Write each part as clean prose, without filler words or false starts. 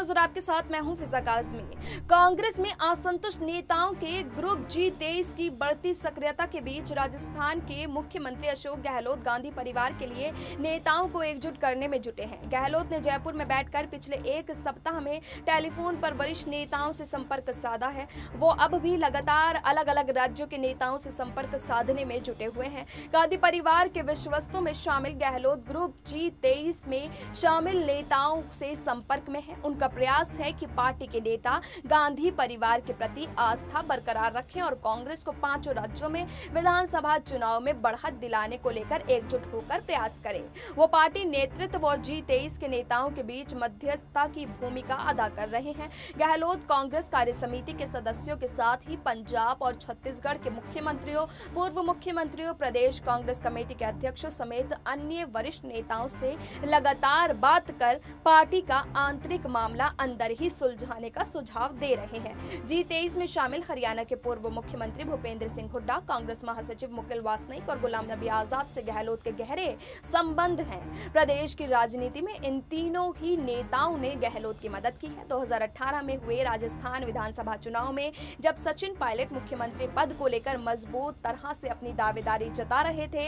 News और आपके साथ मैं हूं फिजा काज़मी। कांग्रेस में असंतुष्ट नेताओं के ग्रुप G23 की बढ़ती सक्रियता के बीच राजस्थान के मुख्यमंत्री अशोक गहलोत गांधी परिवार के लिए नेताओं को एकजुट करने में जुटे हैं। गहलोत ने जयपुर में बैठकर पिछले एक सप्ताह में टेलीफोन पर वरिष्ठ नेताओं से संपर्क साधा है। वो अब भी लगातार अलग अलग राज्यों के नेताओं से संपर्क साधने में जुटे हुए हैं। गांधी परिवार के विश्वस्तों में शामिल गहलोत ग्रुप G23 में शामिल नेताओं से संपर्क में है। उनका प्रयास है कि पार्टी के नेता गांधी परिवार के प्रति आस्था बरकरार रखें और कांग्रेस को 5 राज्यों में विधानसभा चुनाव में बढ़त दिलाने को लेकर एकजुट होकर प्रयास करें। वो पार्टी नेतृत्व और G23 के नेताओं के बीच मध्यस्थता की भूमिका अदा कर रहे हैं। गहलोत कांग्रेस कार्य समिति के सदस्यों के साथ ही पंजाब और छत्तीसगढ़ के मुख्यमंत्रियों, पूर्व मुख्यमंत्रियों, प्रदेश कांग्रेस कमेटी के अध्यक्षों समेत अन्य वरिष्ठ नेताओं से लगातार बात कर पार्टी का आंतरिक मामला अंदर ही सुलझाने का सुझाव दे रहे हैं। G23 में शामिल हरियाणा के पूर्व मुख्यमंत्री भूपेंद्र सिंह हुड्डा, कांग्रेस महासचिव मुकुल वासनिक और गुलाम नबी आजाद से गहलोत के गहरे संबंध हैं। प्रदेश की राजनीति में इन तीनों ही नेताओं ने गहलोत की मदद की है। 2018 में हुए राजस्थान विधानसभा चुनाव में जब सचिन पायलट मुख्यमंत्री पद को लेकर मजबूत तरह से अपनी दावेदारी जता रहे थे,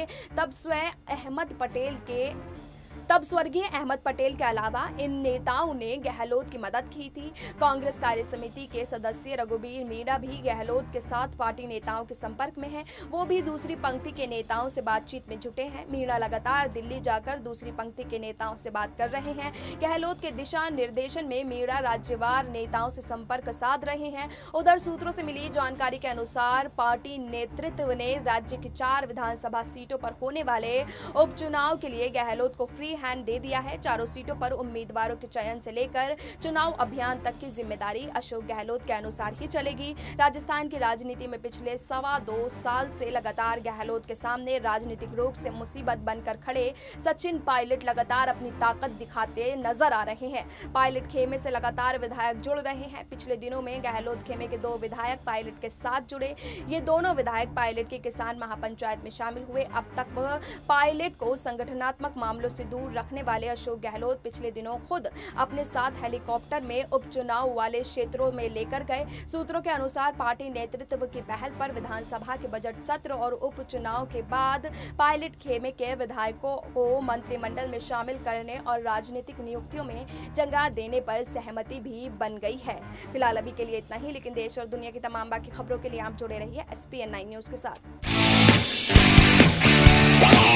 तब स्वर्गीय अहमद पटेल के अलावा इन नेताओं ने गहलोत की मदद की थी। कांग्रेस कार्य समिति के सदस्य रघुबीर मीणा भी गहलोत के साथ पार्टी नेताओं के संपर्क में हैं। वो भी दूसरी पंक्ति के नेताओं से बातचीत में जुटे हैं। मीणा लगातार दिल्ली जाकर दूसरी पंक्ति के नेताओं से बात कर रहे हैं। गहलोत के दिशा निर्देशन में मीणा राज्यवार नेताओं से संपर्क साध रहे हैं। उधर सूत्रों से मिली जानकारी के अनुसार पार्टी नेतृत्व ने राज्य की 4 विधानसभा सीटों पर होने वाले उपचुनाव के लिए गहलोत को फ्री हैंड दे दिया है। चारों सीटों पर उम्मीदवारों के चयन से लेकर चुनाव अभियान तक की जिम्मेदारी अशोक गहलोत के अनुसार ही चलेगी। राजस्थान की राजनीति में पिछले 2.25 साल से लगातार गहलोत के सामने राजनीतिक रूप से मुसीबत बनकर खड़े सचिन पायलट लगातार अपनी ताकत दिखाते नजर आ रहे हैं। पायलट खेमे से लगातार विधायक जुड़ रहे हैं। पिछले दिनों में गहलोत खेमे के 2 विधायक पायलट के साथ जुड़े। ये दोनों विधायक पायलट के किसान महापंचायत में शामिल हुए। अब तक पायलट को संगठनात्मक मामलों से दूर रखने वाले अशोक गहलोत पिछले दिनों खुद अपने साथ हेलीकॉप्टर में उपचुनाव वाले क्षेत्रों में लेकर गए। सूत्रों के अनुसार पार्टी नेतृत्व की पहल पर विधानसभा के बजट सत्र और उपचुनाव के बाद पायलट खेमे के विधायकों को मंत्रिमंडल में शामिल करने और राजनीतिक नियुक्तियों में जगह देने पर सहमति भी बन गई है। फिलहाल अभी के लिए इतना ही, लेकिन देश और दुनिया की तमाम बाकी खबरों के लिए आप जुड़े रहिए SPN9 न्यूज के साथ।